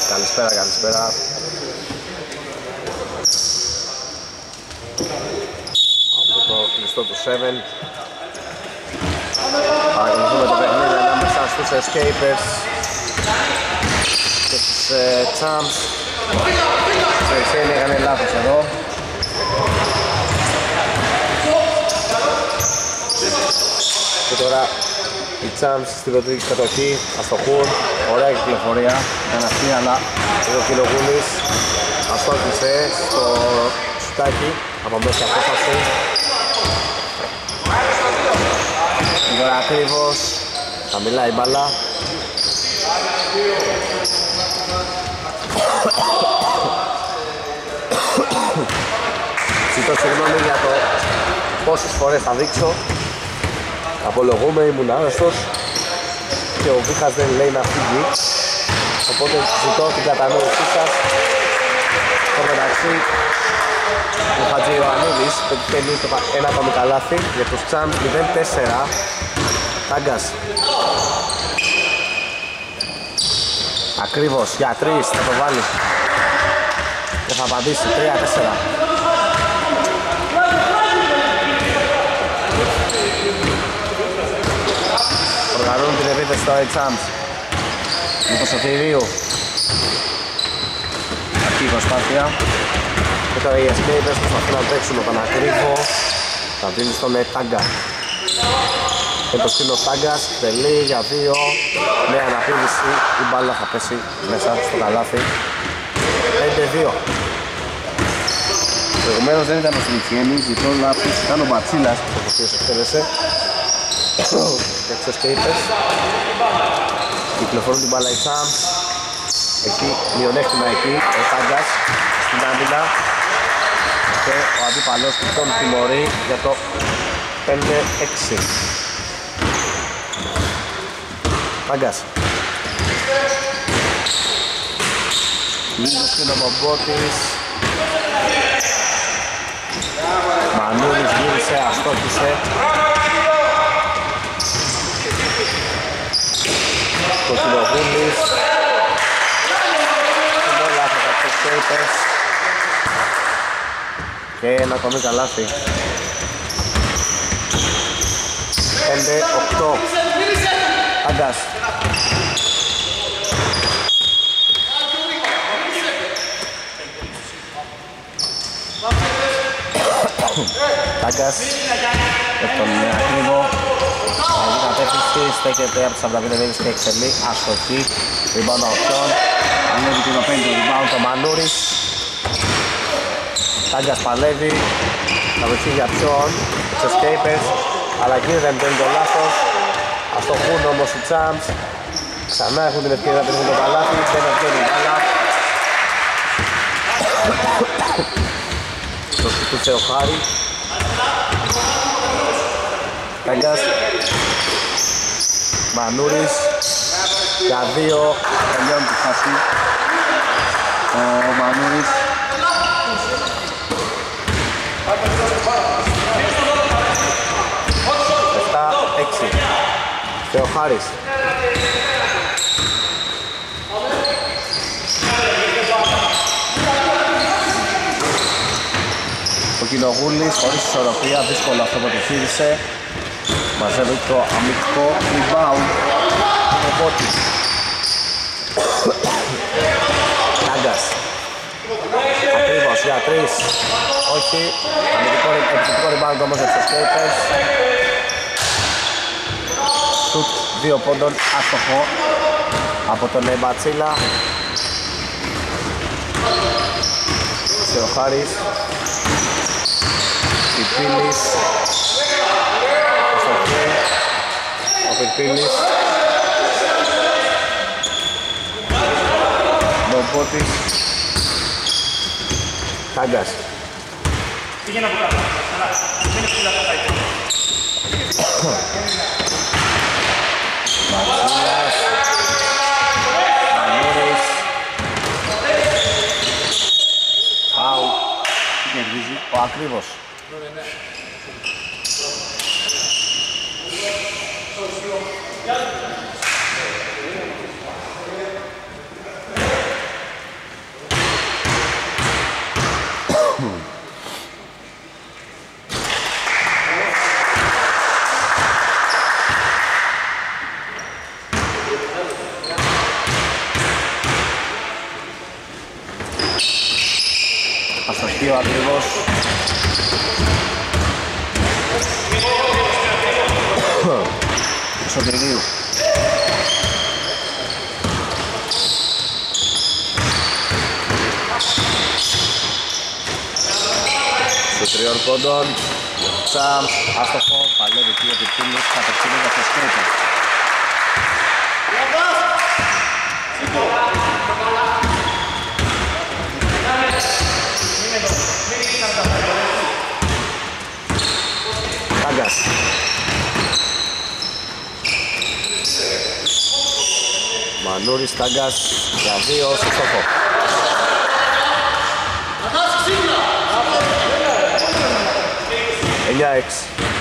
Καλησπέρα, καλησπέρα. Από το κλειστό του 7 παρακολουθούμε το παιχνίδι ανάμεσα στους Escapers και τους Champs. Το Ισέιν έκανε λάθος εδώ. Και τώρα οι Champs στη δοτρική κατοχή αστοχούν. Ωραία κυκλοφορία, ήταν αυτή, αλλά ο Κιλογούλης αστόχησε στο σουτάκι από μέσα απόφαση. Τώρα ακριβώς χαμηλά η μπάλα. Ζητώ συγγνώμη για το πόσες φορές θα δείξω. Απολογούμε, ήμουν άρρωστος και ο Βίχας δεν λέει να φύγει, οπότε ζητώ την κατανόησή σας. Στο μεταξύ ο Χατζη Ιωαννίδης πετυχαίνει ένα ακόμη καλάθι για τους Champs 0-4. Τάγκας ακριβώς για 3 θα το βάλει και θα απαντήσει 3-4. Οργανώνουν την επίθεση τώρα οι Champs με το Σωτηρίου. Αυτή η προσπάθεια. Και τώρα οι Escapers προσπαθούν να παίξουν με τον Ακρίβο. Θα δίνει στον Τάγκα. Και το στείλω Τάγκας, τελεί για 2. Με αναπήδηση η μπάλα θα πέσει μέσα στο καλάθι. 5-2. Προηγουμένως δεν ήταν ο Σιλιτσιένης, ζητώ λάθος, ήταν ο Μπατσίλας ο οποίος εκτέλεσε. Για τους Escapers κυκλοφορούν την μπάλα οι Champs. Έχει μειονέκτημα εκεί ο Τάγκας στην άμυνα και ο αντίπαλος του τον τιμωρεί για το 5-6. Τάγκας Λίδος είναι ο Μπομπότης. Μανούρης γύρισε, αστόχησε. Το Κιλογούλης. Είναι λάθος από τους Escapers. Και ένα ακόμη καλάθι. 5-8. Τάγκας. Τάγκας με τον Ακρίβο. Καλή κατεύθυνση, στέκεται από τους Αμπραβίδες και εξελεί. Αστοχή, rebound option. Ανέβει την οπέντη το rebound το Μανούρης. Τάγκας παλεύει. Θα βρεθεί για ποιον, τους Escapers. Αλλά εκεί δεν μπαίνει το λάθος. Αστοχούν όμως οι Champs. Ξανά έχουν την ευκαιρία να πετύχουν το καλάθι. Δεν βγαίνει η μπάλα. Το σκουτούσε ο Χάρη. Τάγκας. Μανούρης. Για 2. Τελειώνει τη φάση. Ο Μανούρης. 7-6. Και ο Χάρης. Ο Κιλογούλης χωρίς ισορροπία, δύσκολο αυτό που το χείρισε. Μαζεύει το αμυντικό rebound ο Μπότης. Τάγκας. Ακριβώς για 3. Όχι. Αμυντικό rebound όμως για τους Escapers. Σουτ 2 πόντων άστοχο από τον Μπατσίλα. Και ο Χάρης. Πιπίλης. Ο Πιπίλης. Μπομπότης. Τάγκας. Πήγαινε από κάτω. Ματσίλας. Μανούρης. Φάου. Κερδίζει ο Ακρίβος. 2 ακριβώς. Σωτηρίου. Σου 3 πόντων. Τσάμς, άστοχο, παλεύει εκεί για την Τίμης, κατευθύνει για το σκρίπερ. Τάγκας. Μανούρης, Τάγκας, για 2, στο στόχο. Εννιά έξι.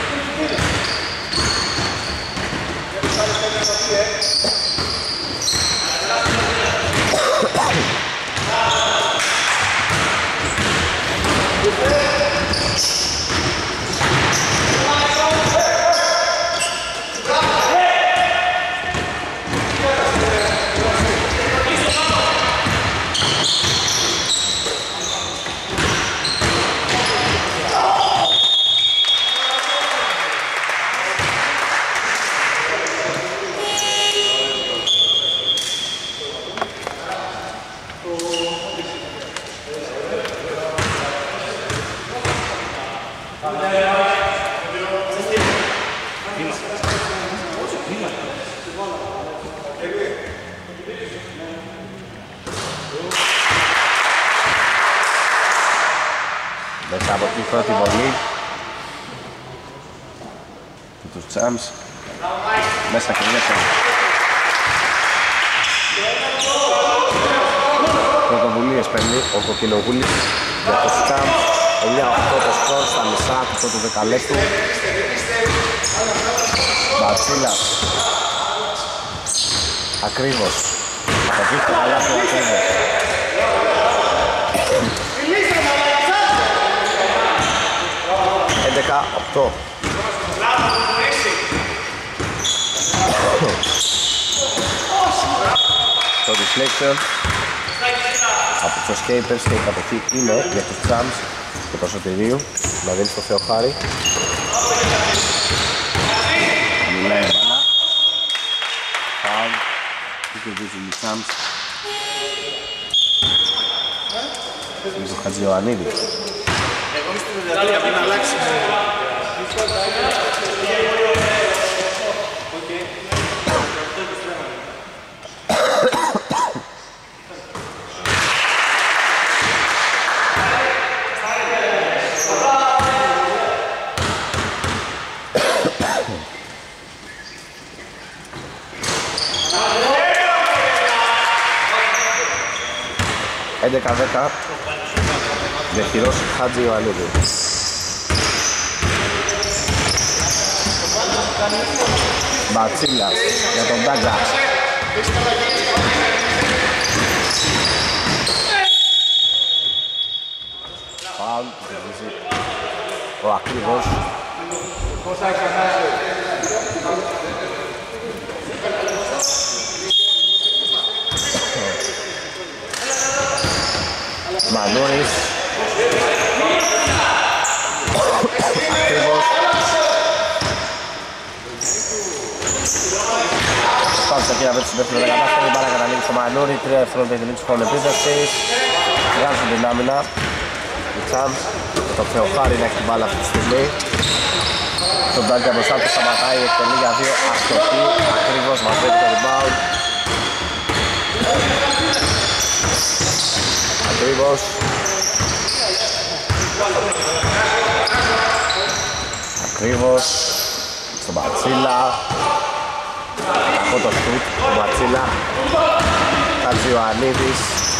Μέσα από την πρώτη βολή του τους Τσάμς μέσα και μέσα. Πρωτοβουλίες παίρνει ο Κοκκινογούλης για τους Τσάμς. 9-8 το σκορ στα μισά του πρώτου δεκαλέπτου. Μπατσίλας Ακρίβος. Αποδείχτε καλά του Ακρίβος. Έντεκα, 8. Το deflection από τους Escapers και η κατοχή είναι για τους Τσάμς και το Σωτηρίου να δίνει στο Θεοχάρη. Μιλάει η μπάλα. Φάουλ. Τι κερδίζουν οι Τσάμς. Είναι το Χατζιωαννίδη. Εγώ είμαι στην Ιδραλία πριν αλλάξει. Έντεκα 10. Δεχειρός Χατζιωαννίδη. Μπατσίλας για τον Τάγκα. Φάουλ, ο Ακρίβος. Μανούρης. Ακρίβος. Πάμε στα κύρια βέτσι δεύτερο δεκατάσταση, πάρα καταλήγει στο Μανούρη, 3 δευτερόλεπτα για την λήξη χρόνου επίθεσης. Βγάζουν την άμυνα. Η Τσάμς, το Θεοχάρη να έχει την μπάλα αυτή τη στιγμή. Τον Τάγκα μπροστά του σταματάει, εκτελεί για 2 αστοχή. Ακρίβος μαζεύει το rebound. Ακρίβος. Ακρίβος. Στον Μπατσίλα. Από το σουτ του Μπατσίλα. Χατζιωαννίδης.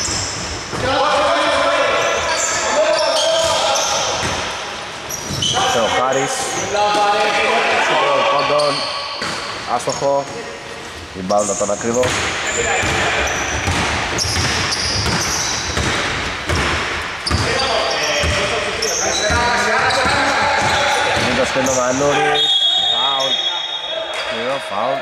Θεοχάρης. Σουτ πόντων. Άστοχο. Rebound από τον Ακρίβο. Μήντος και το Μανούρη. Φάουλ. Σκληρό φάουλ.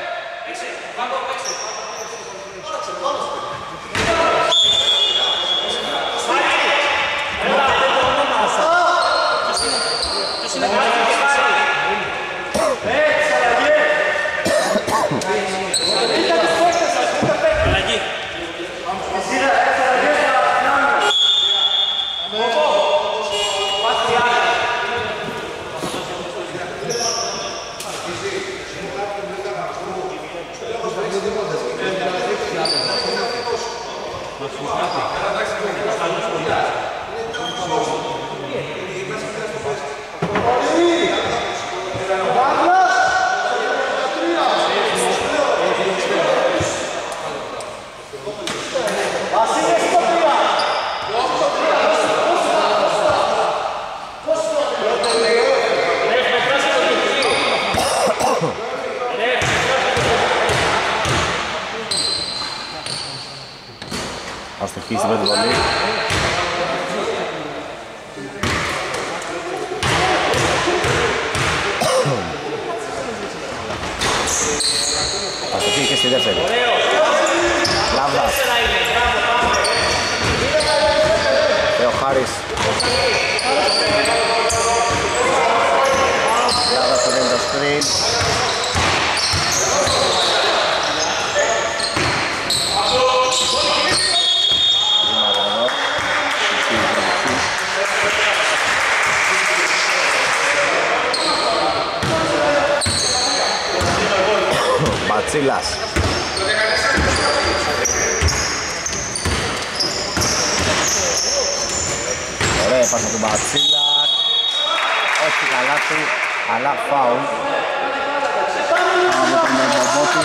Αστοχή στην πρώτη βολή. Αστοχή και στη δεύτερη. Λάβδας. Και ο Χάρης. Λάβδας το δίνει το screen. Μπατσίλας. Ωραία πάσα του Μπατσίλα. Όχι καλάθι, αλλά φάουλ. Από τον Μπαμπότη.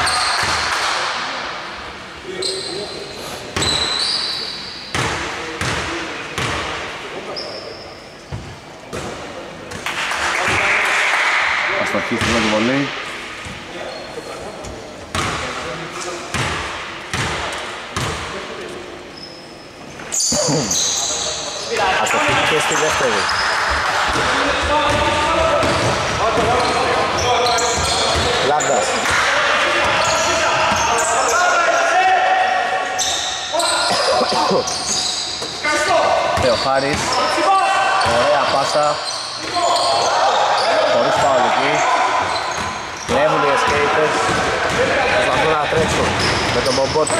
Αστοχή στην πρώτη βολή. Αστοχή και στη δεύτερη. Λάβδας. Θεοχάρης. Ωραία πάσα. Χωρίς φάουλ εκεί. Κλέβουν οι escapers. Προσπαθούν να τρέξουν με τον Μπομπότη.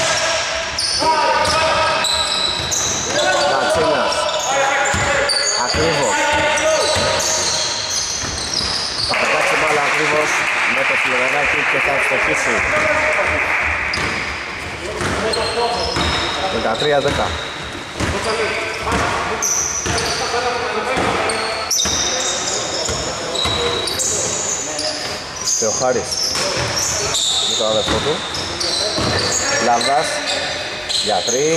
Κατσίνας. Ακριβώς. Θα πετάξει μπάλα ακριβώς με το Φιλοδωράκι και θα ευστοχίσει. 13-10. Θεοχάρης με τον αδερφό του. Λάμδας για 3.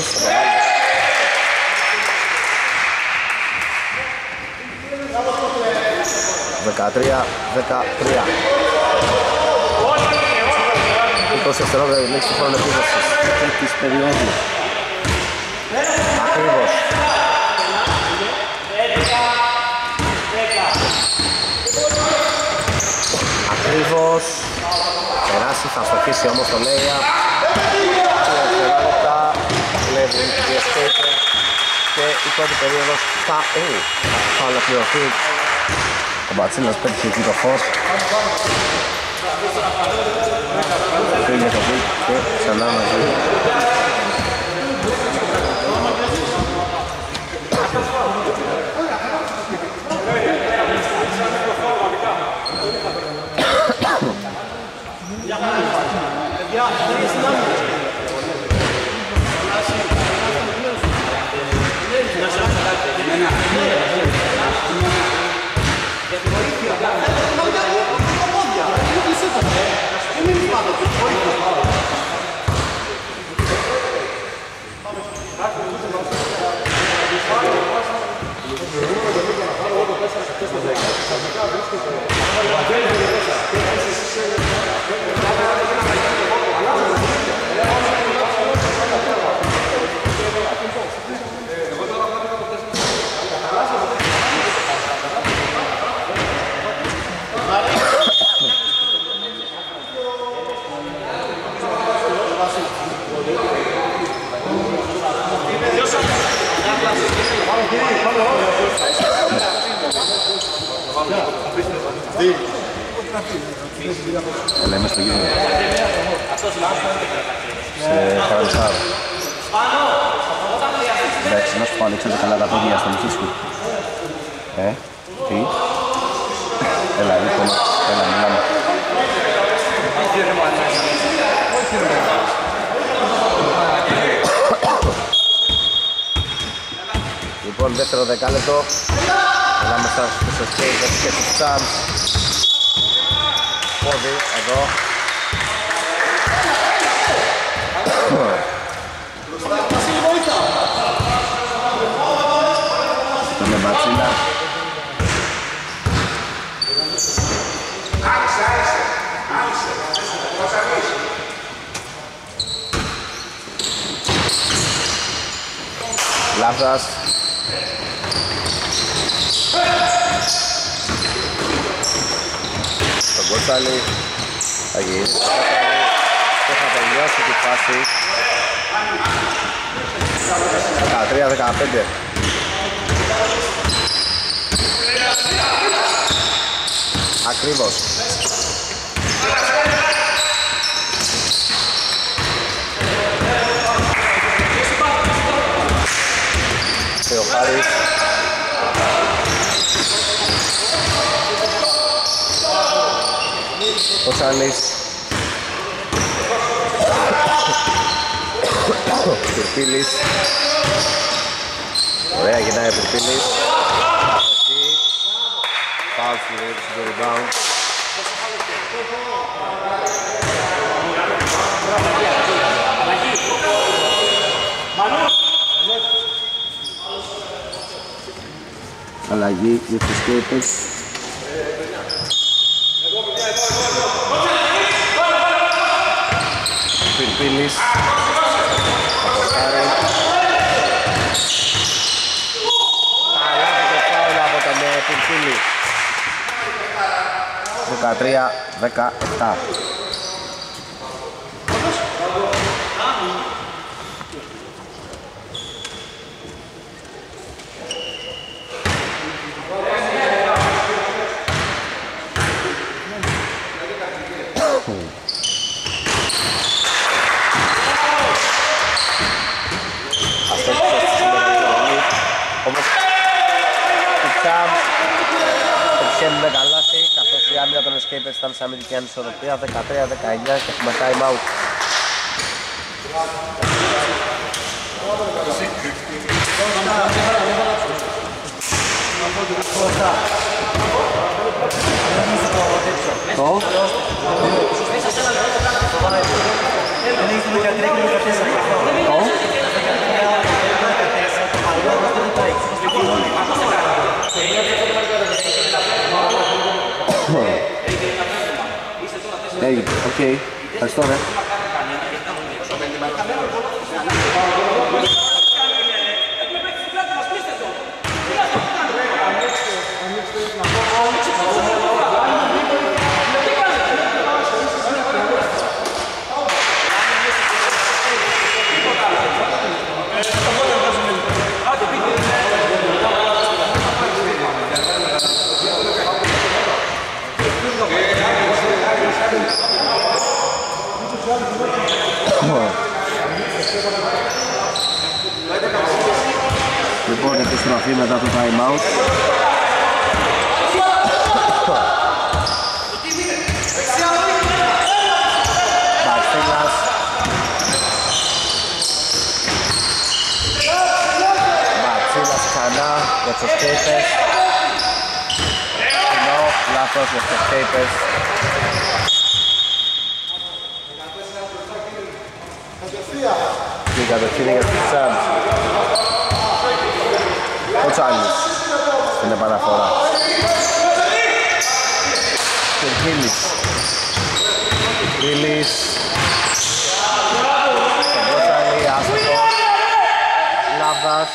13-13. 20 δευτερόλεπτα λήξη του χρόνου επίδοσης της περίοδου. Ακριβώς. Ακριβώς. Περάσει, θα στοχίσει όμως το Λέια. 2 δευτερόλεπτα. Κλέβουν οι escaper. Και η πρώτη περίοδος θα ολοκληρωθεί. Ο Μπατσίλας πέτυχε εκεί το φως. Πήγε το πικ και ξανά μαζί. Έλα, είμαι στο γύρο. Σε Χαρανσάρο. Εντάξει, να σου πω, ανοίξατε καλά τα πόδια στο μισή σου. Τι. Έλα, λοιπόν, έλα, μιλάμε. Λοιπόν, δεύτερο δεκάλεπτο. Ανάμεσα στους escapers και τους Suns. Πόδι, εδώ. Με Μπατσίλα. Λάβδας. Στον Κότσαλη. Θα γυρίσει το Κότσαλη και θα τελειώσει τη φάση. 13-15. Ακριβώς. Και ο Χάρης. Ο Τσάλης. Πυρπίλης. Ωραία, γυρνάει ο Πυρπίλης. Φάουλ στο rebound. Αλλαγή για τους Σκέπες. Πυρπίλης. Αποχάρη. Καλάθι το φάουλ από τον Πυρπίλη. 13-17. Πετυχαίνουν καλάθι, καθώς η άμυνα των Escapers ήταν σε αμυντική ανισορροπία. 13-19 και έχουμε time out. Έγινε, οκ. Ευχαριστώ, ρε. Λοιπόν, επιστροφή μετά το time out. Μπαξίλας. Μπαξίλας ξανά για τους Escapers. Κοινό, λάθος για τους Escapers. Και κατευθύνει για τους Suns. Ο Τσάλης στην επαναφορά. Κερκίλης. Κερκίλης. Ο Τσάλη, άστοχος. Λάβδας.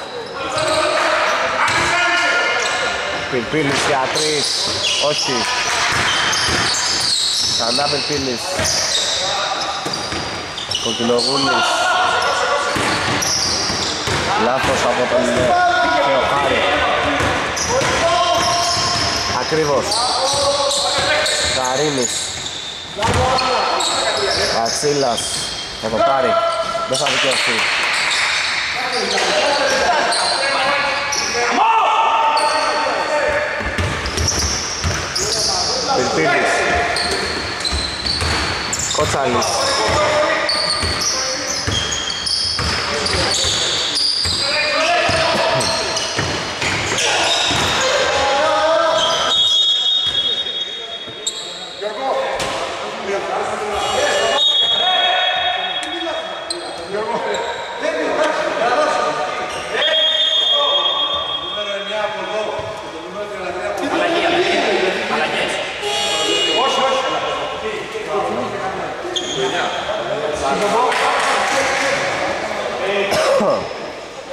Πυρπίλης για 3. Όχι. Ξανά Πυρπίλης. Κοκκινογούλης. Λάθος από τον Θεοχάρη. Ακριβώς. Καρίνης. Βασίλας. Θα το πάρει. Δεν θα δικαιωθεί. Πυρπίλης. Κότσαλης.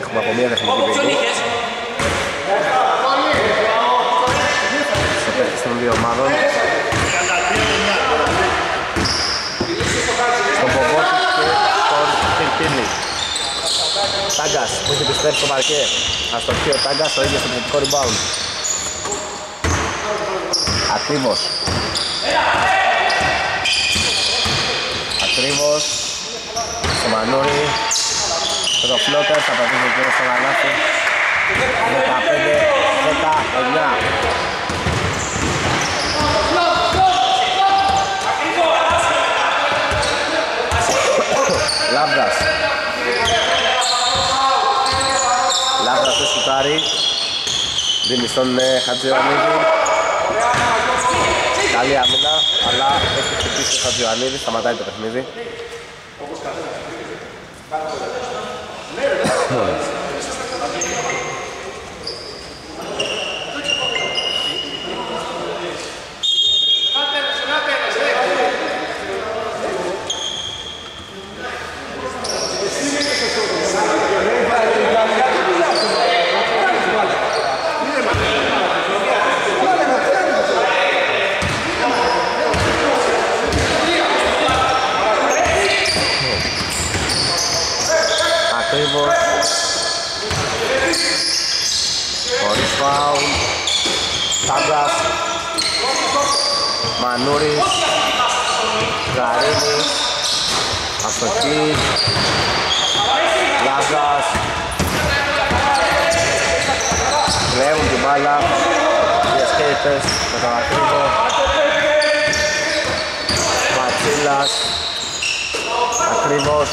έχουμε από μία τεχνική ποινή. Σε παίκτες των δύο ομάδων. Στον Πογότη και στον Κυρπίνη. Τάγκας που έχει επιστρέψει στο παρκέ. Αστοχεί ο Τάγκας, το ίδιο στο επιθετικό rebound. Ακρίβος. Ακρίβος. Στο Μανούρι. Το φλότερ θα πατήσει ο κύριος στο γαλάφι. 15-19. Λάμπρας. Λάμπρας το σουτάρει. Δίνει στον Χατζιωαννίδη. Καλή άμυνα, αλλά έχει χτυπήσει ο Χατζιωαννίδης, σταματάει το παιχνίδι. Χωρίς φάουλ. Τάγκας. Μανούρης. Γαρίνης. Αστοχή. Λάμπρας. Κλέβουν την μπάλα. Οι σκέιτες με τον Ακρίβο. Ματσίλας. Ακρίβος.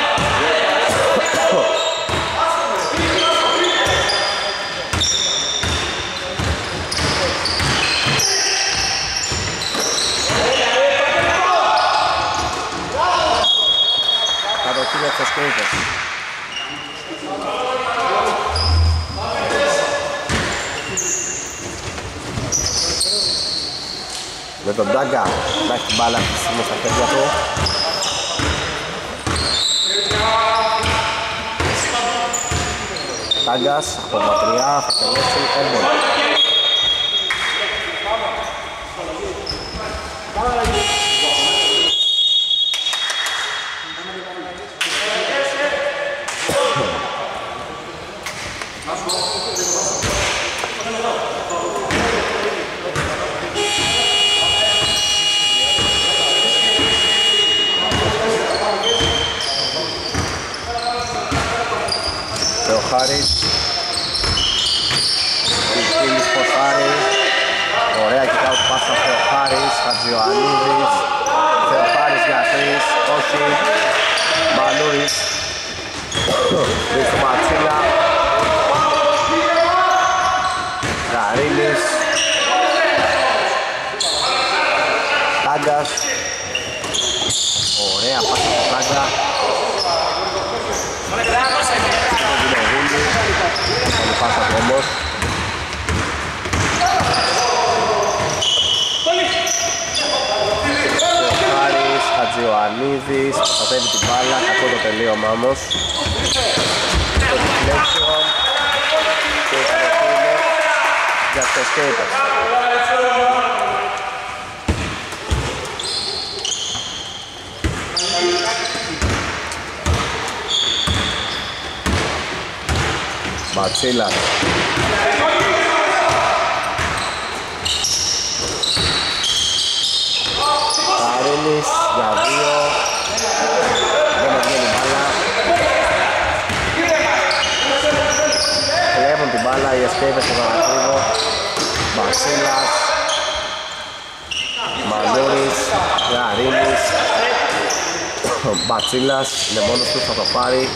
Για τους σκέιτες. Με τον Τάγκα να έχει την μπάλα αυτή τη στιγμή στα χέρια του. Τάγκας από μακριά θα τελέσει έμπολα. Χάρης, Κιλκίλης Ποσάρη, ωραία κοιτάω του πάσα Θεοχάρης, Χατζιωαννίδης, Θεοχάρης για τρεις, όχι, Μανούρης, Ρίξου Ματσίλα, Γαρίνης, Τάγκας, ωραία πάσα του Τάγκα. Καλή πάσα του όμως. Θεοχάρης, Χατζιωαννίδης, προστατεύει την μπάλα, κακό το τελείωμα όμως. Το deflection και η κατοχή για τους σκέιτες. Ματσίλας. Καρίνης για δύο. Δεν βγαίνει μπάλα. Κλέβουν την μπάλα οι escapers στον Ανακρίβο. Ματσίλας. Μανούρης. Καρίνης. Ματσίλας είναι μόνος του, θα το πάρει.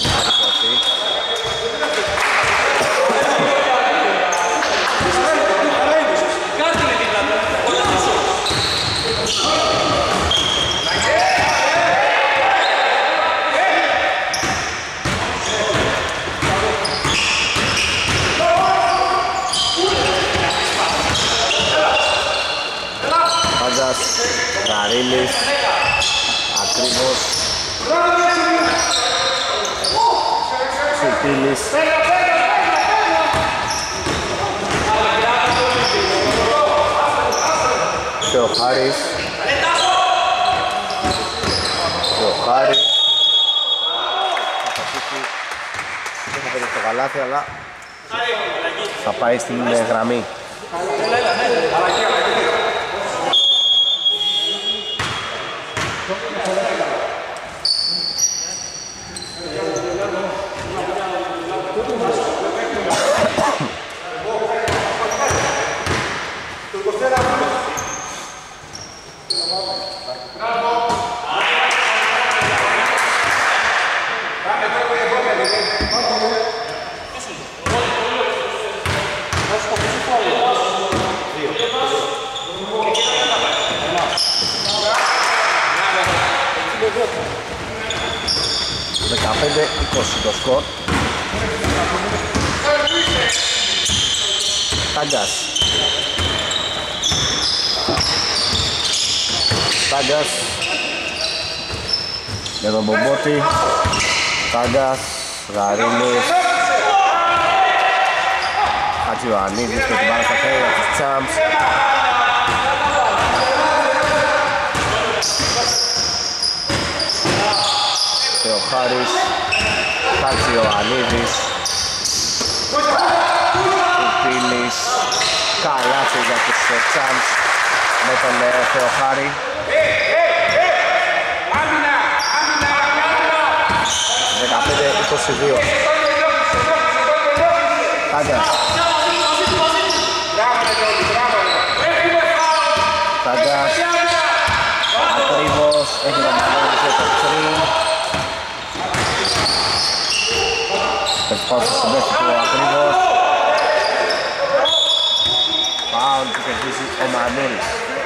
Καρίνης, Ακρίβος, Πίλης. Θεοχάρης. Θεοχάρης. Δεν θα πέτυχε το καλάθι, αλλά θα πάει στην γραμμή. Το σκορ. Τάγκας. Τάγκας για τον Μπομπότη. Τάγκας, Γαρίνης, Χατζιωαννίδης και την πάρα στα χέρια της Τσάμπς. Θεοχάρης, Χατζιωαννίδης, Κουπίλης, καλάθι για τους Τσάμπς με τον Θεοχάρη. 15-22. Τάγκας. Τάγκας. Ακριβώς, έχει τον Μανώλη για το τριν. Προσπάθησε στην πέστη του Ακριβώς. Φάουλ που κερδίζει ο Μανώλης.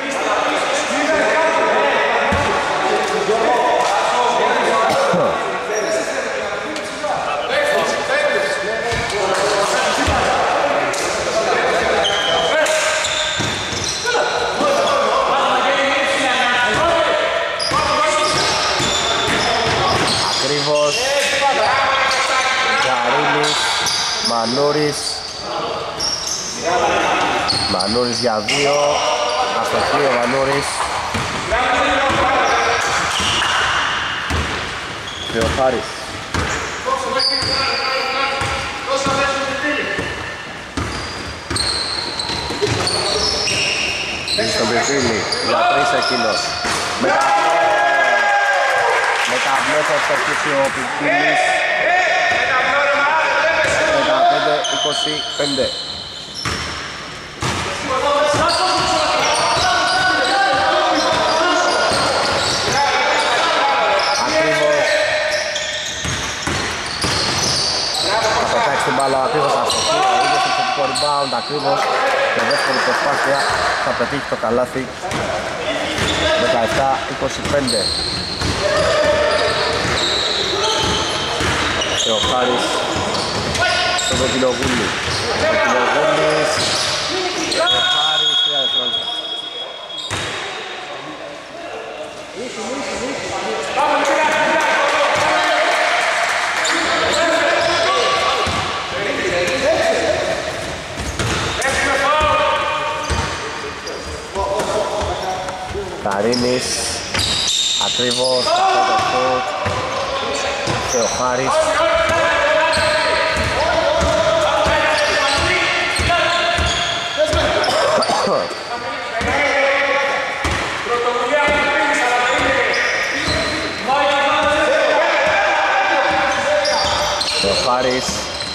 Ακριβώς. Γαρίνης, Μανούρης. Μανούρης για 2. Αστοχή ο Μανούρης. Θεοχάρης. Είναι στον Πιφίλη, για 3 εκείνος. Μεταβλέ θα εξαρχίσει ο Πιφίλης. 15-25. Ακριβώς. Θα πετάξει την μπάλα ακριβώς αστοχή. Είναι στο θετικό rebound ακριβώς. Και δεύτερη προσπάθεια θα πετύχει το καλάθι. 17-25. Θεοχάρης στο Δοκινογούλη. Δοκινογούλης. Θεοχάρης, 3 δευτερόλεπτα. Καρίνης, ακριβώς, αυτό το σουτ. Θεοχάρης. Θεοχάρης.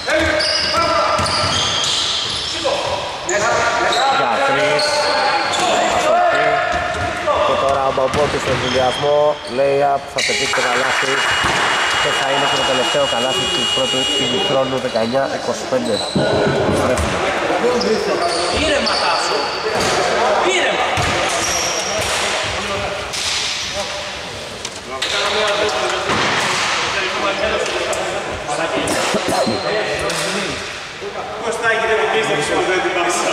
Για 3. Και τώρα ο Μπαμπότης στον συνδυασμό, lay-up, θα πετύχει το καλάθι και θα είναι και το τελευταίο καλάθι του πρώτου ημιχρόνου 19-25. Ήρεμα Τάσο, ήρεμα. Πώς θα έγινε το πίστεψη που δεν την πάσα.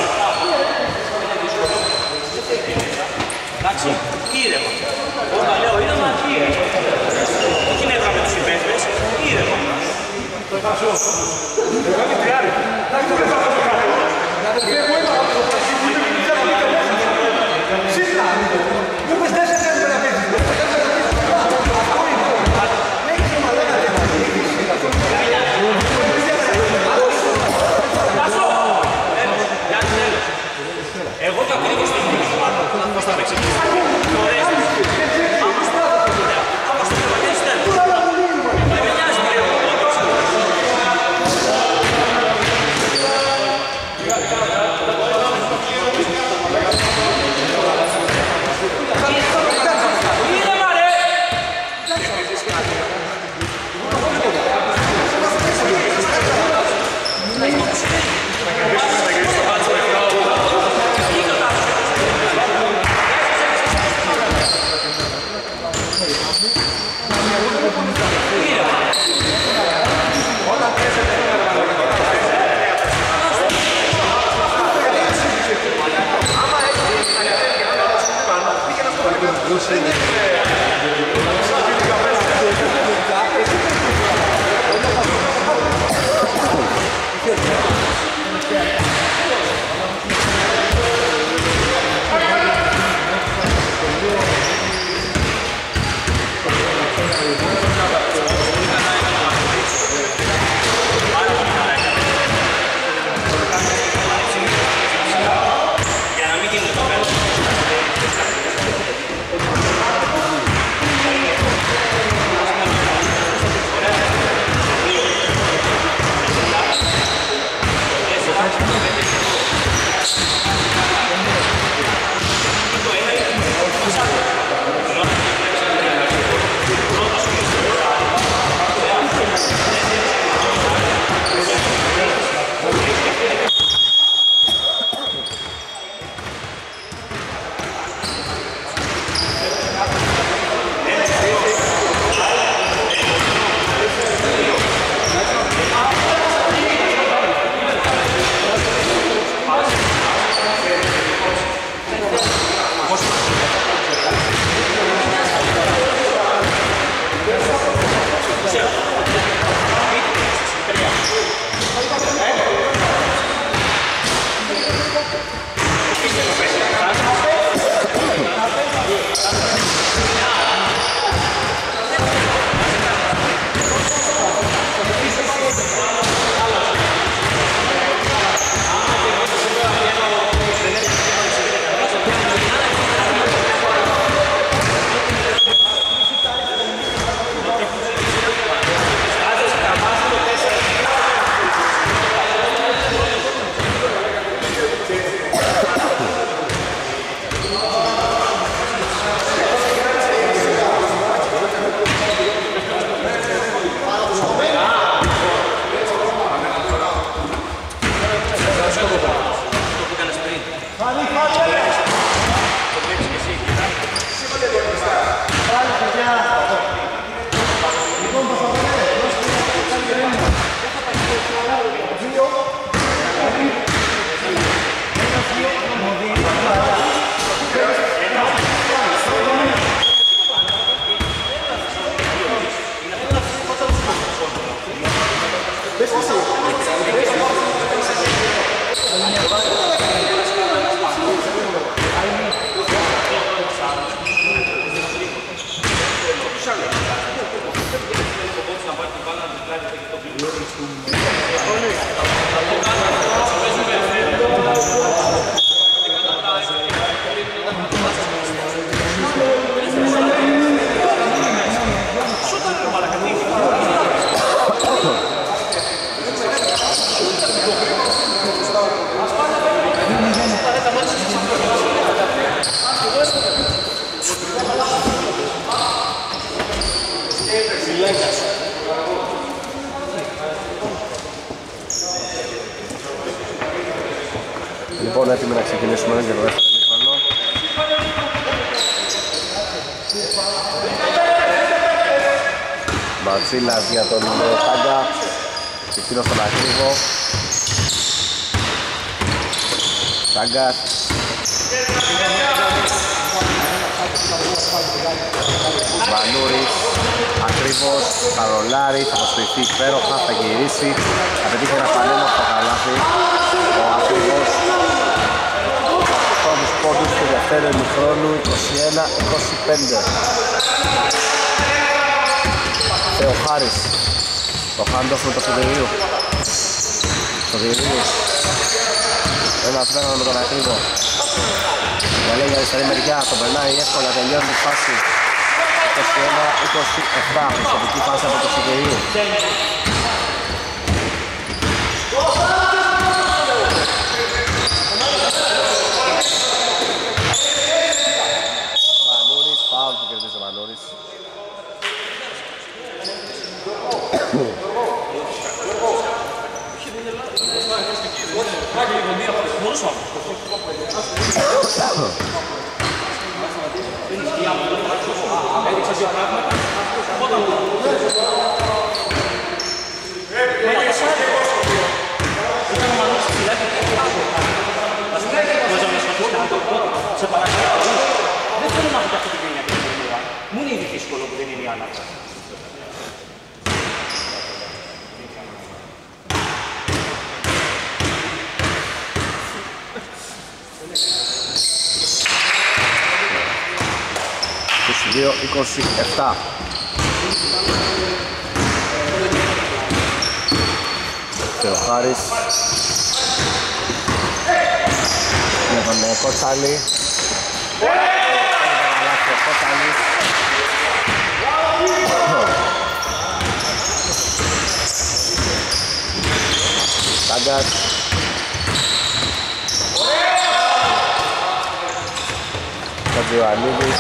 Εντάξει, ήρεμα. Όταν λέω ήρεμα, ήρεμα. Όχι νεύρα με τους υπέφερες, ήρεμα. Εγώ το ακριβώς δεν είμαι στο πώς θα με ξεκινήσει. Ωραίες τις. Άμα στο προπαγγέλεις τέλος. Δεν με νοιάζει τι λέω. Ήρεμα ρε! Λοιπόν, έτοιμοι να ξεκινήσουμε για το δεύτερο ημίχρονο. Ματσίλας για τον Τάγκα, εκείνος στον Ακρίβο. Τάγκας. Μανούρης, Θρύβος, θα ρολάρει, θα προσποιηθεί υπέροχα, θα γυρίσει, θα πετύχει ένα πανέμορφο καλάθι. Ο Αθρύβος πρώτους πόντους του δεύτερου ημιχρόνου, 21-25. Θεοχάρης, το handoff με το Σωτηρίου. Σωτηρίου, ένας πέραν με τον Αθρύβο. Διαλέγει για αριστερή μεριά, τον περνάει εύκολα, τελειώνει τη φάση. 21-27, προσωπική φάση από το Σωτηρίου. Μανούρης, φάουλ που κερδίζει ο Μανούρης. Δεν θέλω να έχω αυτή την έννοια. Μου είναι ήδη δύσκολο που δεν είναι η ανάγκη. Τους 2-27. Θεοχάρης με τον Κότσαλη. Κότσαλης. Τάγκας. Κατζιωαννίδης.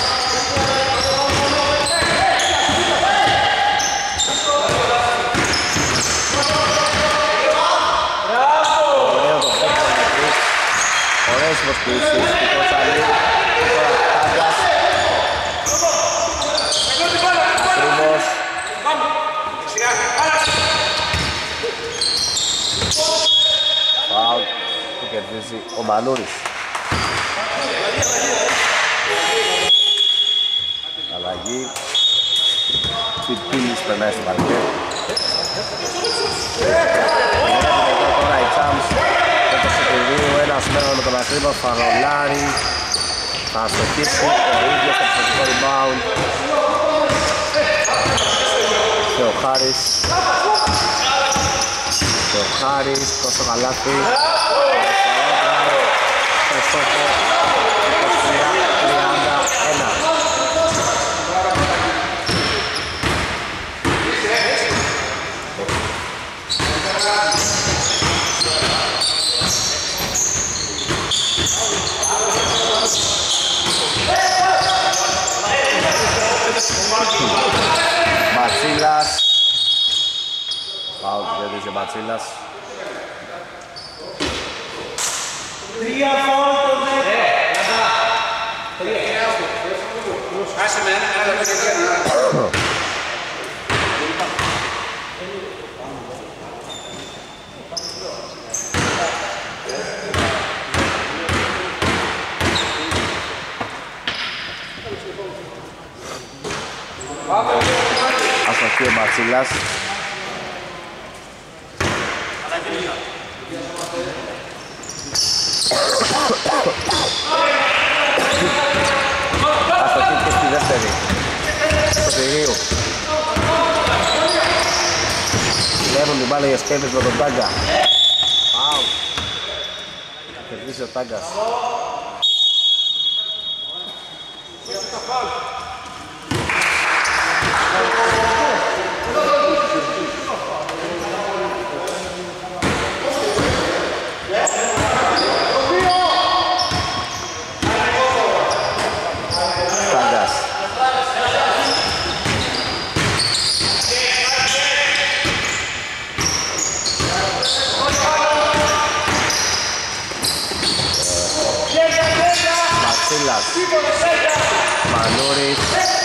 Ωραίες προσποιήσεις του Κότσαλη. Τάγκας. Αθρύβος. Φάουλ που κερδίζει ο Μανούρης. Αλλαγή. Πιπίλης περνάει στο παρκέ. Τώρα οι Τσάμς με το Σωτηρίου, ένας μέρο με τον Αθρύβο, θα ρολάρει, θα αστοχίσει ο ίδιος στο ψηφιακό rebound. Θεοχάρης, τόσο καλάθι, στο στόχο 23-31. Ματσίλας. Πάω και κερδίζει Ματσίλας. Τρία φάουλ το 10. Άσε με ένα. Αστοχή ο Ματσίλας. Αστοχή και στη δεύτερη. Σωτηρίου. Λέβουν την μπάλα για σκέλες με τον Τάγκα. Πάου. Κερδίζει ο Τάγκας. Μανούρης.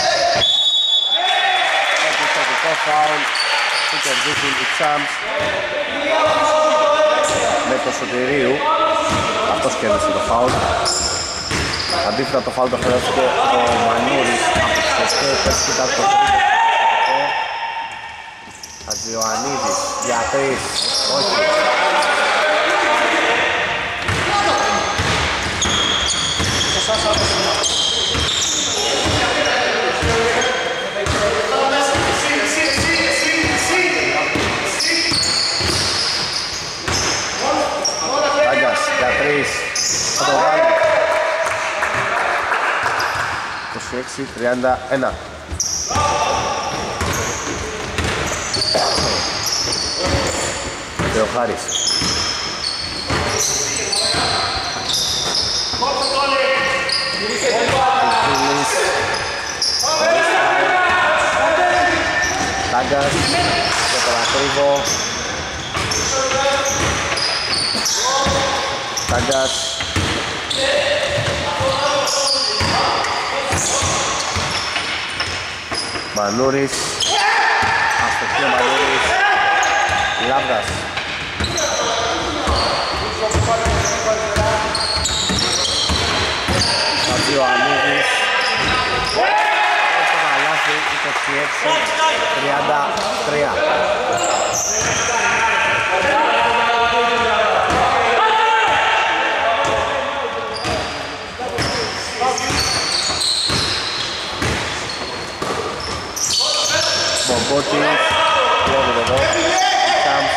Επιστατικό φάουλ που κερδίζουν οι Τσάμς με το Σωτηρίου. Αυτός κέρδισε το φάουλ. Αντίθετα το φάουλ το χρειάστηκε ο Μανούρης από τις 4 και ήταν το 3. Ιωαννίδης για 3, όχι. Τάγκας για 3, θα το βάλει. 26-31. Θεοχάρης. Τάγκας για τον Ακρίβο. Τάγκας. Μανούρης. Αστοχή ο Μανούρης. Λάβδας. Ιωαννίδης. Στο καλάθι 26-33. Μπομπότης, λόγω εδώ, Σαμς,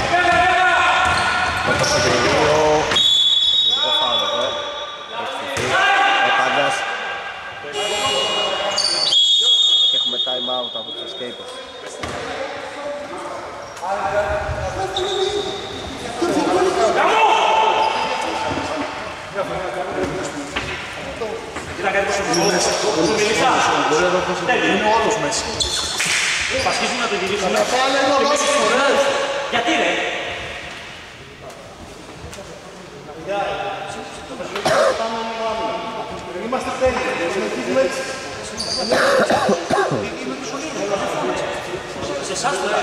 με το Σωτηρίο, το φάουλ εδώ, ο Τάγκας και έχουμε time out από τους Escapers. Κοίτα κάτι σου μιλήσα, είναι ο άλλος μέσα. Θα αρχίσουν να το γυρίσουν. Γιατί ρε? Είμαστε τέλειοι. Συνεχίζουμε έτσι. Σε εσάς το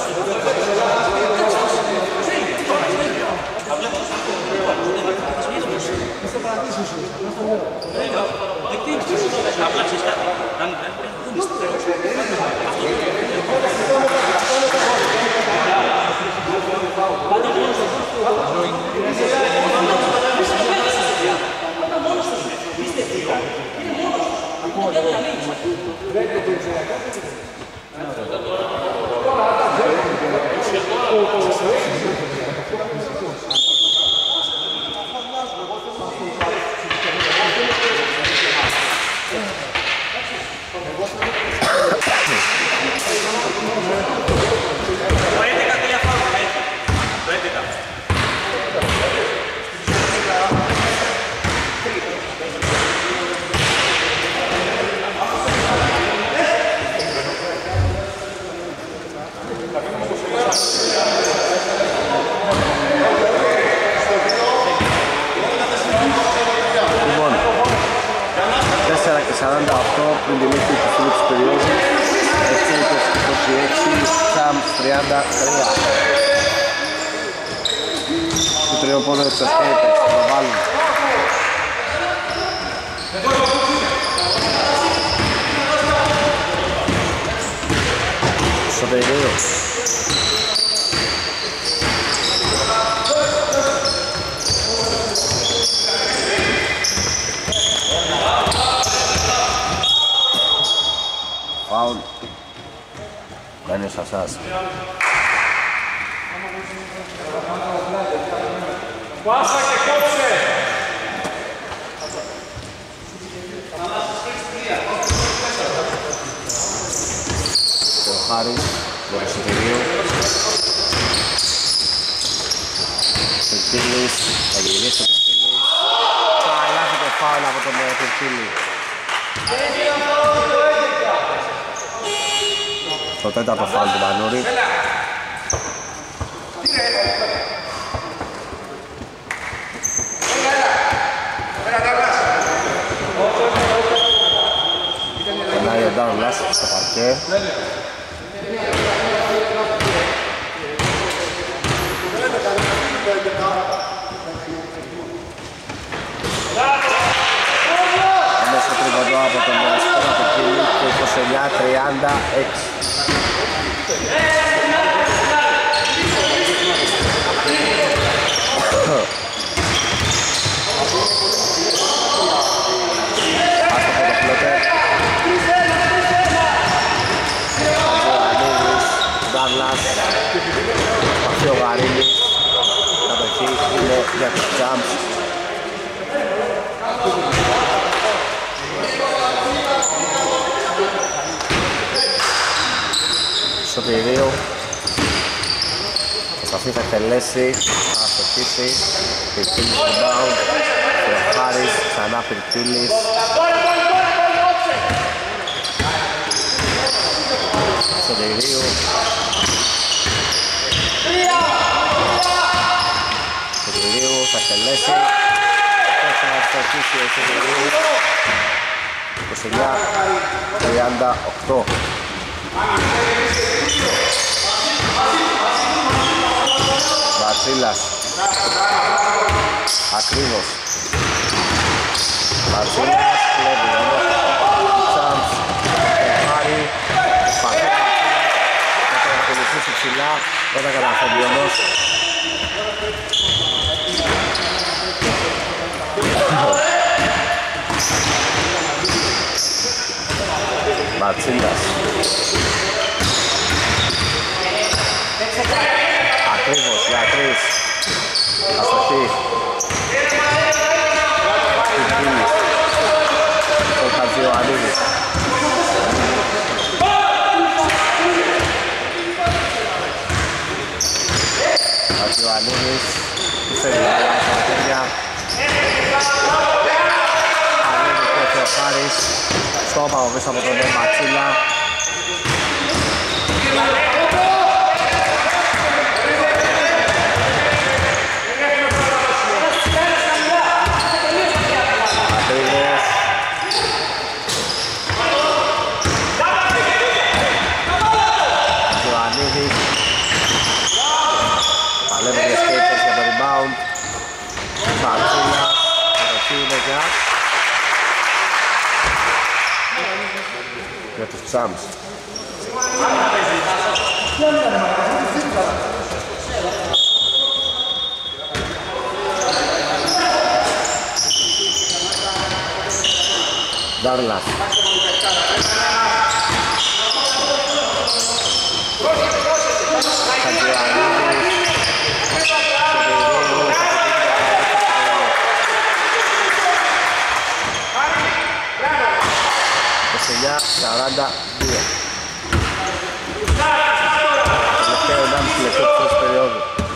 Λοιπόν, 4:48 πριν τη λήξη του φίλου της περίοδου. Escapers 26, Σαμς 33. Το τριών πόδων της Escapers, θα το βάλουν. Στο περίοδο. Φάουλ. Κάνει ο Σασάς. Πάσα και κόψε! Ο Χάρης, το Ρωσιτηρίου. Τουρκίλης, θα γυρίσει ο Τουρκίλης. Καλά το φάουλ από τον Τουρκίλη. Το τέταρτο φάουλ του Μανούρη. Περνάει ο Ντάουλας στο παρκέ. Αμέσως τριβοντό από τον Αστέρα του Κίλη και 29-36. Ντάρλας, ο Γαρίνης, κατοχή είναι για τους Τζάμπς. Σωτηρίου, προσπαθεί θα εκτελέσει, θα αστοχίσει, Πυρτήλης rebound, ο Χάρης, ξανά Πυρτήλης. Σωτηρίου, Σωτηρίου θα εκτελέσει και θα αστοχίσει ο Σωτηρίου. 29-38. Μπατσίλας, ακριβώς. Μπατσίλας, κλέβει όμως. Τσάμς, Χάρη, Παχή. Θα τον ακολουθήσει ψηλά, δεν θα καταφέρει όμως. Μπατσίλας. Ακριβώς, για τρεις. Αστοχή. Πυρτήλης. Ο Χατζιωαννίδης. Χατζιωαννίδης. Του φεύγει στα χέρια. Ανέβηκε και ο Χάρης. Στόπα πίσω από τον Ματσίλα. Ακριβώς. Ιωαννίδης. Παλεύουν και σκέιτες για το rebound. Ματσίλα. Κατοχή είναι για τους Τσάμς. Ντάρλας. Χατζιωαννίδης. 29-42. Τελευταίο 1,5 λεπτό της πρώτης περίοδου.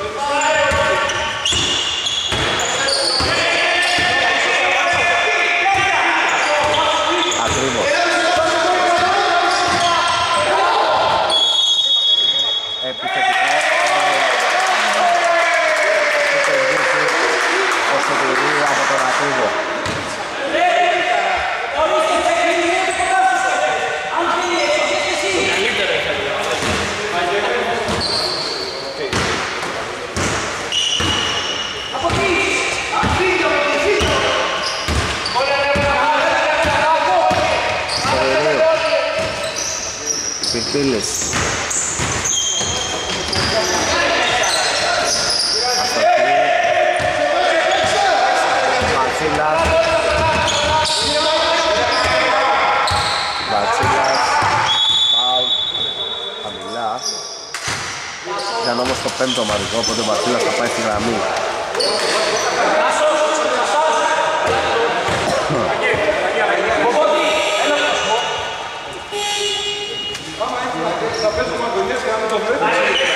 Ακριβώς. Επιθετικό. Και κερδίσει ο Σωτηρίου από τον Ακριβό. Πυρτήλης. Αστοχή. Μπατσίλας. Μπατσίλας. Πάουλ. Χαμηλά. Ήταν όμως το πέμπτο ομαδικό, οπότε ο Μπατσίλας θα πάει στη γραμμή. Θα πέσουμε αγωνίες και να το βλέπεις.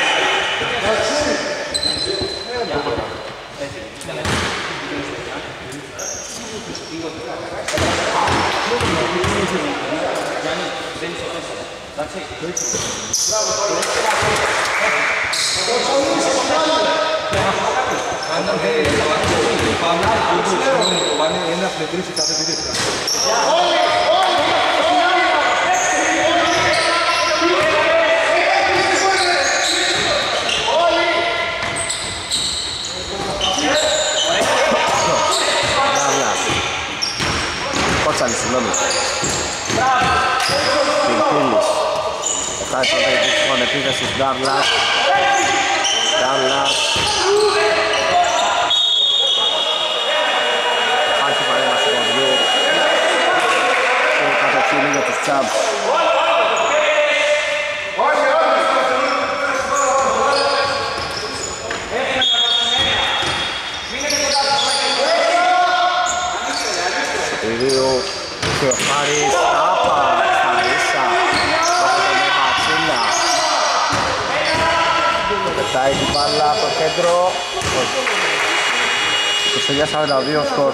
Πάνε ένα φλετρίσει κάθε πίδεσκα. Κότσαλη, συγγνώμη. Πυρτήλης. Εφτάσει πρώτα η δίκτυον επίθεσης Ντάρλας. Ντάρλας. Champs. Σωτηρίου, Θεοφάρης, Τάπα, Χαρίσσα, από τον Ματσίλα. Πετάει την μπάλα από το κέντρο. 29-42 σκορ.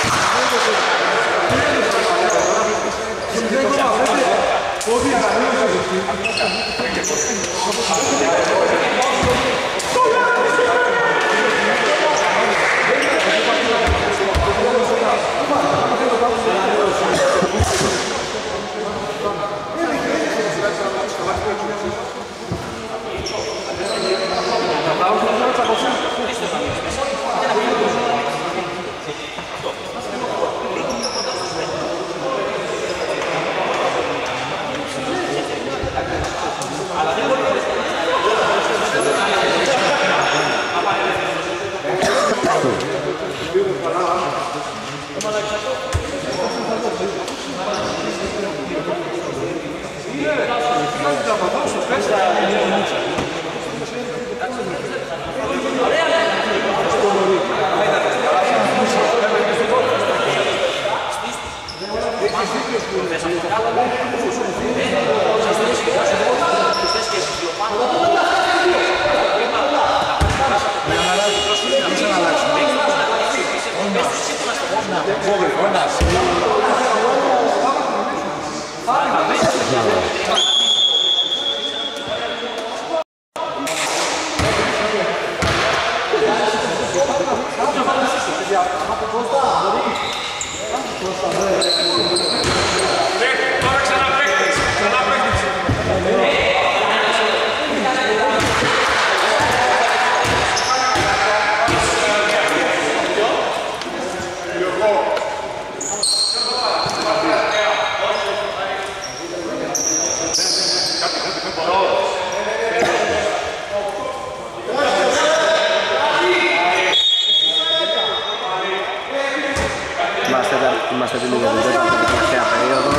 Είμαστε έτοιμοι για την τελευταία περίοδο.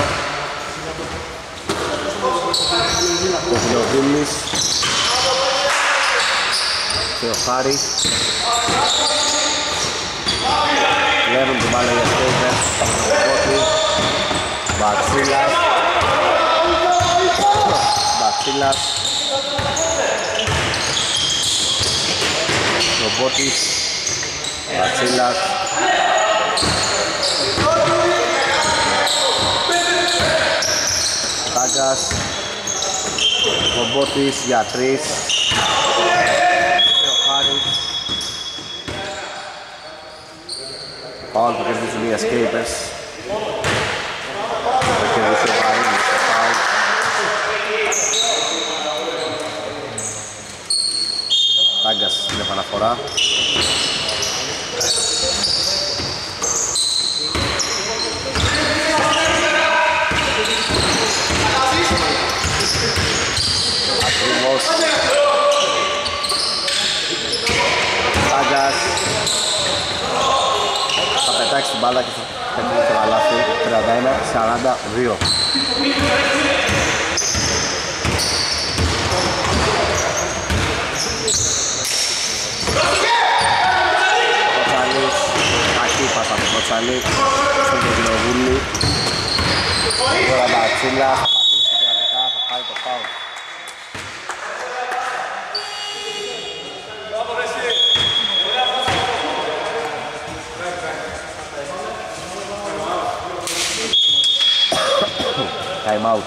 Ο Φιλοδούλης, Θεοχάρης, κλέβουν την μπάλα για σκέιπερ, Μπατσίλας, Ρομπότης, Μπατσίλας, Τάγκας, Ρομπότης για 3, Θεοχάρης, Πάουλ που κερδίζουν οι Escapers, θα κερδίσει ο Βαρύνης στο Πάουλ. Τάγκας στην επαναφορά. Ακριβώς. Τάγκας θα πετάξει την μπάλα και θα πετύχει το καλάθι. 31-42. Κοτσαλής, κακή πάσα από Κοτσαλή στον Κοκκινοβούλη. Τώρα Μπατσίλα θα πατήσει δυναμικά, θα πάει το φάουλ. Time out.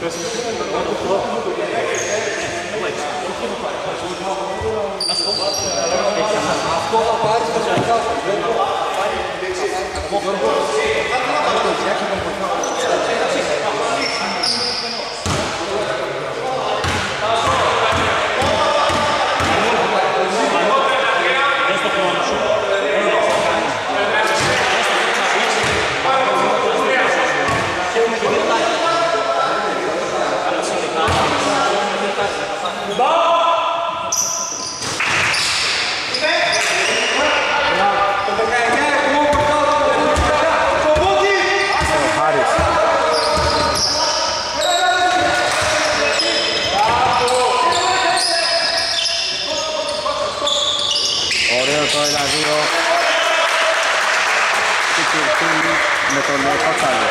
με τον Κότσαλη.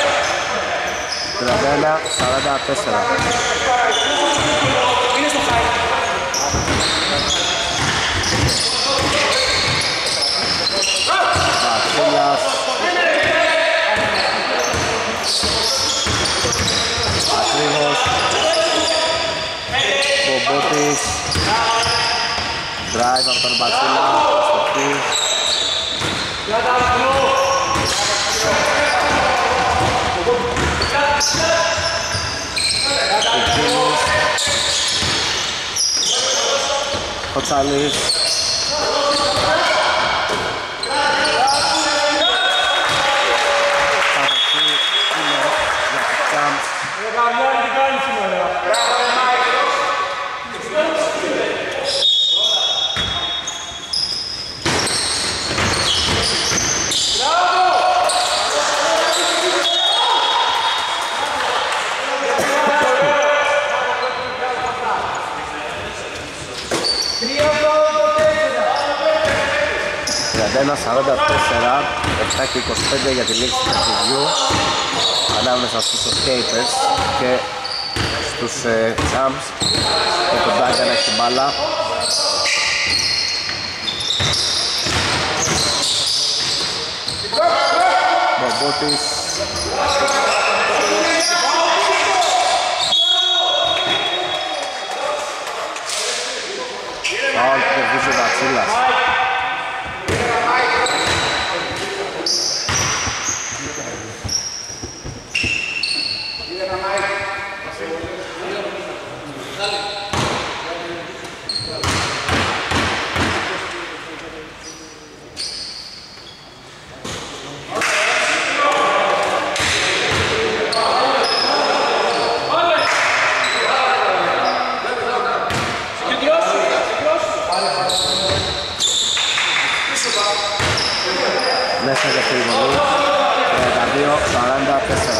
31-44. Είναι στο χάρι. Βασίλας. Ακρίβος. Μπομπότης. Drive από τον Βασίλα. Αστοχή. Κοτσάλης. Παροχή είναι για το Τσάμπς. Ένα 44, 7 και 25 για τη λήξη του παιχνιδιού ανάμεσα στους Escapers και στους Champs. Ο Κοντάγκαν έχει την μπάλα. Μπομπότης. Φάουλ που κερδίζει ο Βασίλας. Μέσα για τη βολή, 32-44.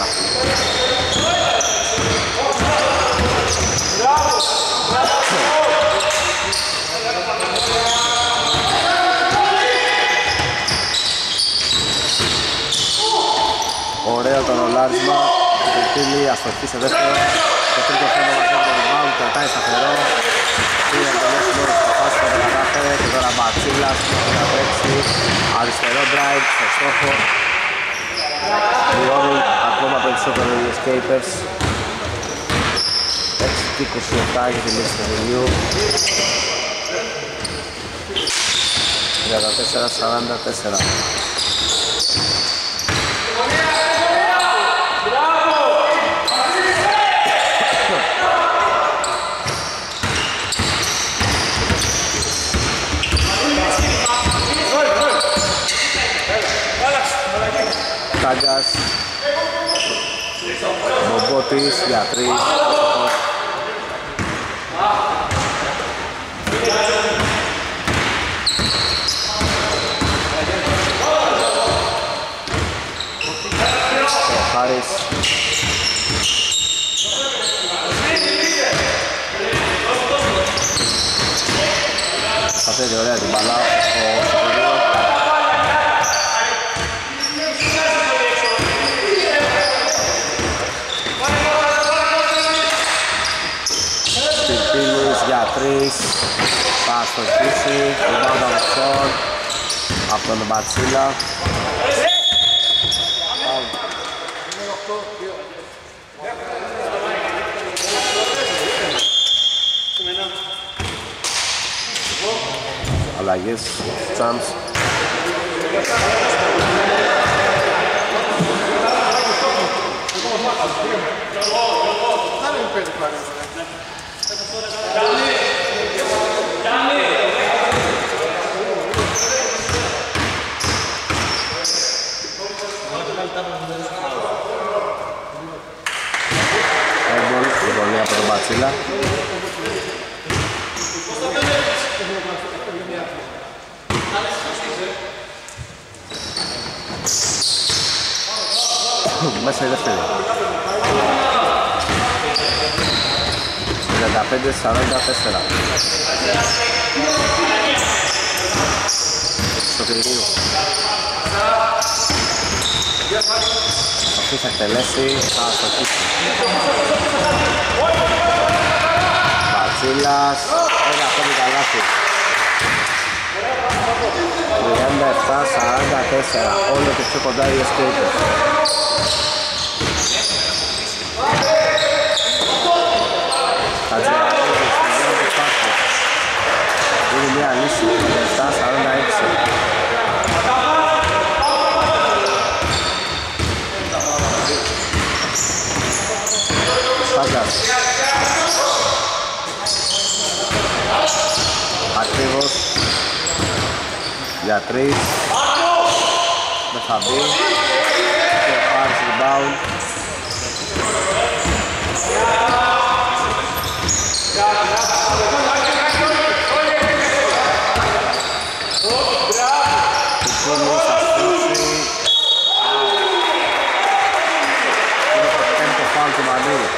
Ωραίο το ρολάρισμα, το Τίλι, αστοχή σε δεύτερο. Το τρίτο χρόνο μαζί με το rebound, κρατάει σταθερό. Πήρε το λέσιμο στο φάση που δεν κατάφερε και τώρα Μπατσίλας να παίξει αριστερό drive στο στόχο. Μειώνουν ακόμα περισσότερο οι Escapers. 6-27 για τη λήξη του παιχνιδιού. 34-44. Κάγκας, Μπομπότης για 3. Ο Χάρης. Θα φέρει ωραία την μπαλά ο Σιχωρίου. Πιλπίλης για 3. Θα στοχίσει. Rebound από τον από τον Μπατσίλα. Αλλαγές, Τσάμς. Airball, η βολή από τον Μπατσίλα. Μέσα η δεύτερη. 35-44. Σωτηρίου. Αυτή θα εκτελέσει, θα αστοχίσει. Μπατσίλας, ένα ακόμη καλάθι. 37-44, όλο και πιο κοντά οι Eskators. Χατζηδαρίδης, στη ζώνη του Φάσκου. Είναι μια λύση, 37-46. Φάγκας. Ακριβώς. Για τρεις. Δεν θα μπει. Και πάρει rebound. Κουκούνης θα στρώσει. Είναι το πέμπτο φάουλ του Μανούρου.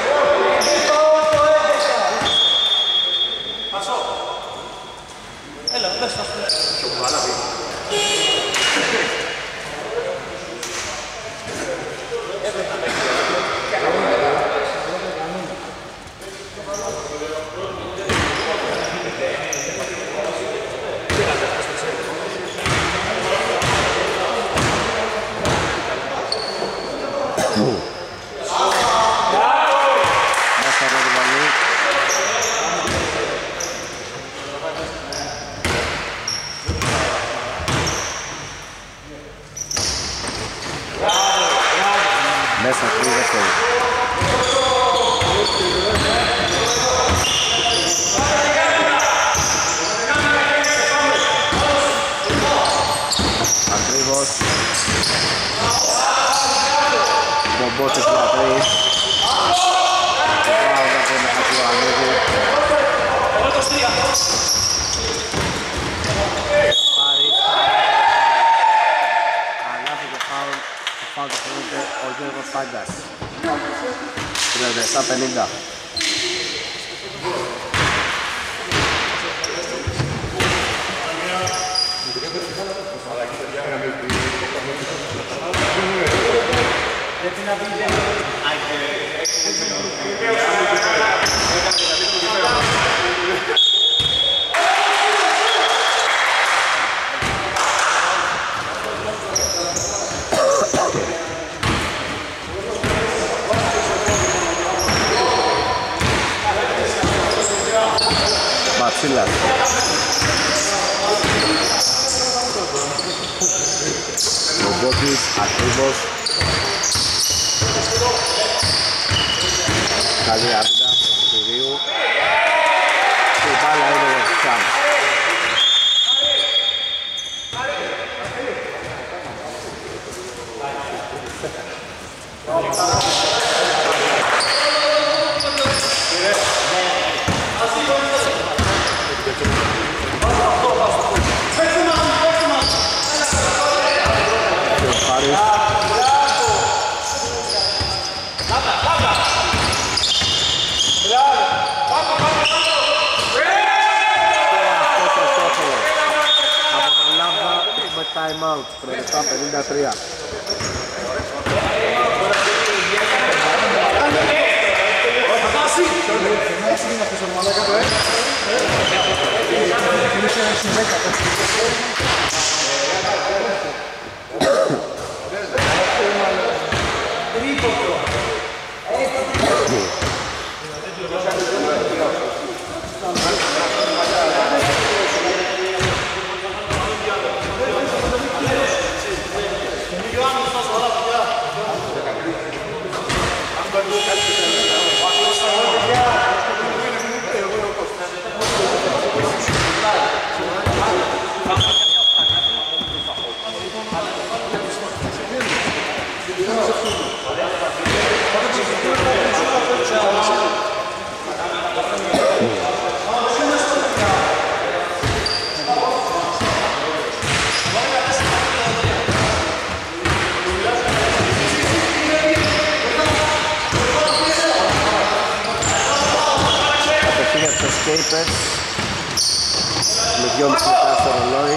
Μέσα τρεις δεύτερη. Ακριβώς. Μπομπότες για τρεις. Και πάω να πούμε Χατζηδαρίδη. Φάουλ το φαίνεται ο Γιώργος Φάγκας. 37-50. Ματσίλας. Ο Μπότης ακριβώς. Καλή άμυνα του Σωτηρίου. Και η μπάλα είναι ο Τσάμς. Time out, 37-53. Escapers με 2,5 λεπτά στο ρολόι.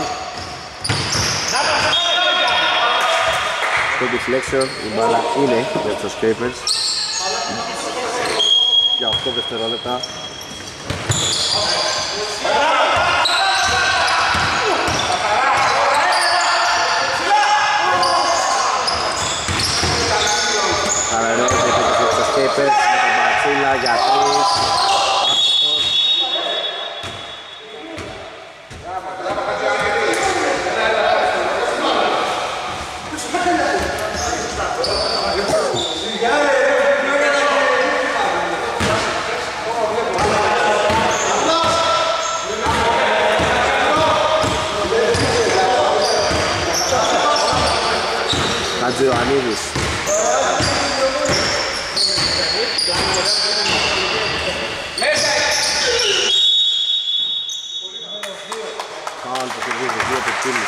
Στο deflection η μπάλα είναι για τους Escapers για 8 δευτερόλεπτα. Καραρός για τους Escapers με τον Μπατσίλα για 3. Χατζιωαννίδης. Φάουλ που κερδίζει 2 Πετήλης.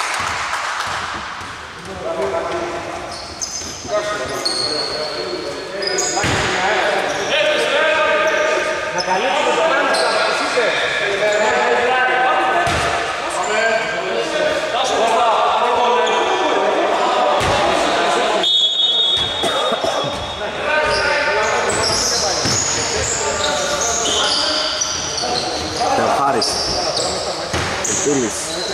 Θεοχάρης. Πετήλης.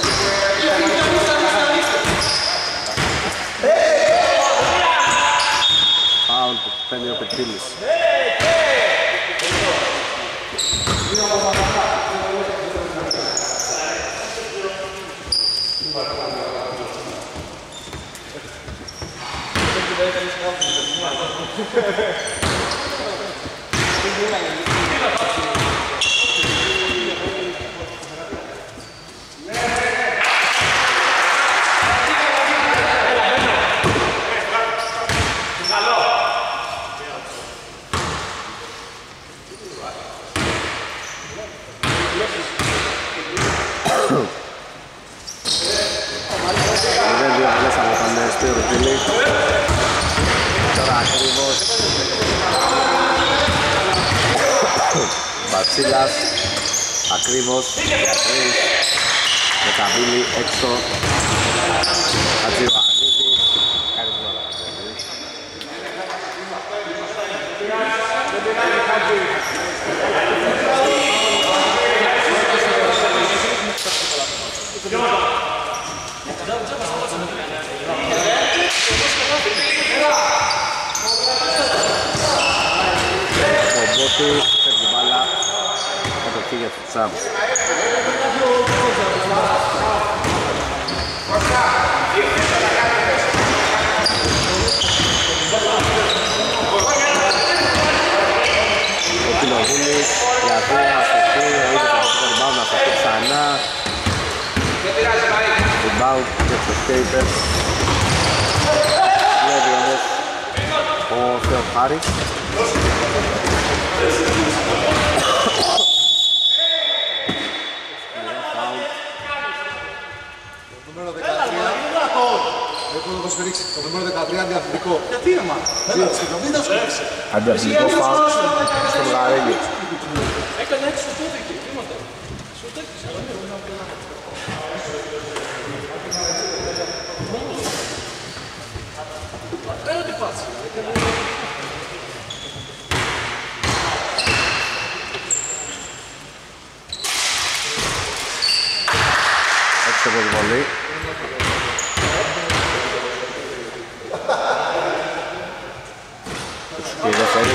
Φάουλ που παίρνει ο Πετήλης. Μπατσίλας, ακριβώς, για 3, με καμπύλη έξω, Χατζιωαννίδης, κάνει βόλα. Ο Μπότης φεύγει μπάλα, κατοχή για τους Τσάμπς. Ο Κοινοβούλης για 2 αστοχή, ο ίδιος από το rebound να αστοχή ξανά. Rebound για τους Escapers. Βλέπει όμως ο Θεοχάρης. Το νούμερο 13 αντιαθλητικό. Γιατί έμα. Αντιαθλητικό φάουλ στο Μουγαρέλιο. Έκανε έτσι στο τότε και βήματα. Πέρα τι πάτσε. Έτσι το βολή. Και η δεύτερη.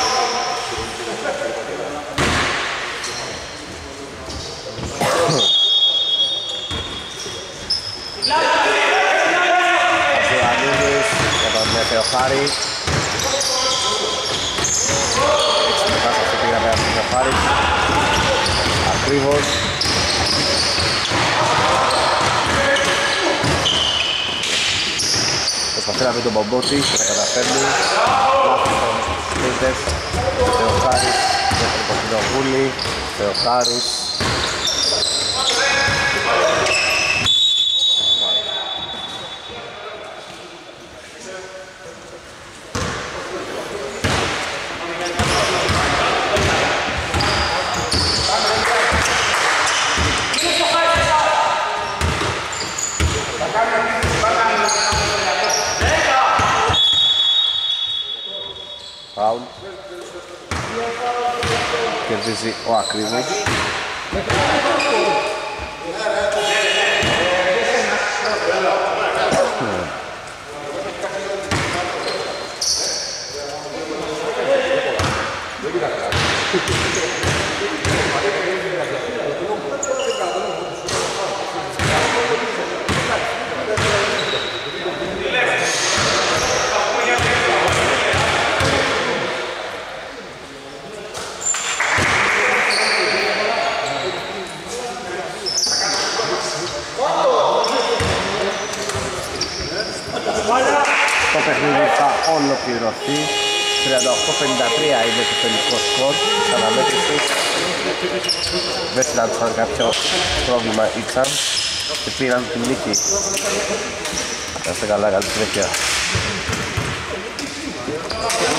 Αζιωαννίδης για τον Θεοχάρη. Έτσι μετά σε αυτή τη γραμμή από τον Θεοχάρη. Ακριβώς. Προσπαθεί να βρει τον Μπομπότη και να καταφέρνει. Λάθος όμως στους Σκέιτες. Θεοχάρης για τον Κωνσταντινοβούλη. Θεοχάρης. κερδίζει ο Ακρίβος. Το παιχνίδι θα ολοκληρωθεί. 38-53 είναι το τελικό σκορ της αναμέτρησης. Δεν συνάντησαν κάποιο πρόβλημα ήξαν και πήραν την νίκη. Να είστε καλά, καλή συνέχεια.